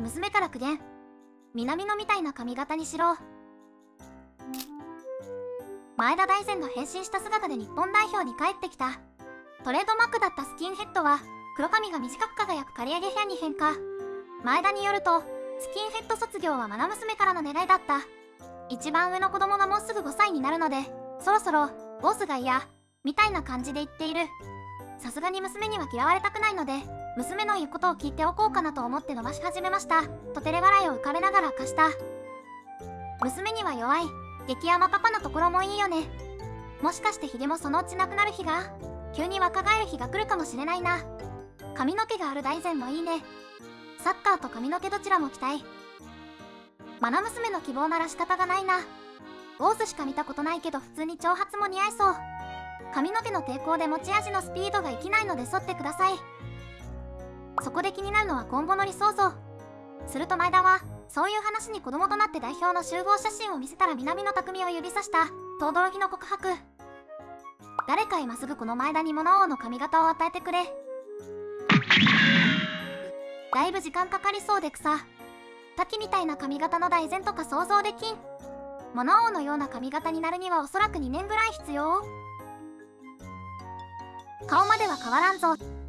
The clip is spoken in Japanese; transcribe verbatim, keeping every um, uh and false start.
娘から苦言。南野みたいな髪型にしろ。前田大然が変身した姿で日本代表に帰ってきた。トレードマークだったスキンヘッドは黒髪が短く輝く刈り上げヘアに変化。前田によると、スキンヘッド卒業は愛娘からの願いだった。一番上の子供がもうすぐごさいになるので、そろそろボスが嫌みたいな感じで言っている。さすがに娘には嫌われたくないので、娘の言うことを聞いておこうかなと思って伸ばし始めましたと照れ笑いを浮かべながら明かした。娘には弱い激甘パパのところもいいよね。もしかしてヒゲもそのうちなくなる日が、急に若返る日が来るかもしれないな。髪の毛がある大然もいいね。サッカーと髪の毛どちらも着たい。愛娘の希望なら仕方がないな。ウォーズしか見たことないけど普通に長髪も似合いそう。髪の毛の抵抗で持ち味のスピードが生きないので沿ってください。そこで気になるのは今後の理想像。すると前田はそういう話に子供となって代表の集合写真を見せたら南野拓実を指さしたと驚きの告白。誰か今すぐこの前田に物王の髪型を与えてくれ。だいぶ時間かかりそうで草。滝みたいな髪型の大然とか想像できん。物王のような髪型になるにはおそらくにねんぐらい必要。顔までは変わらんぞ。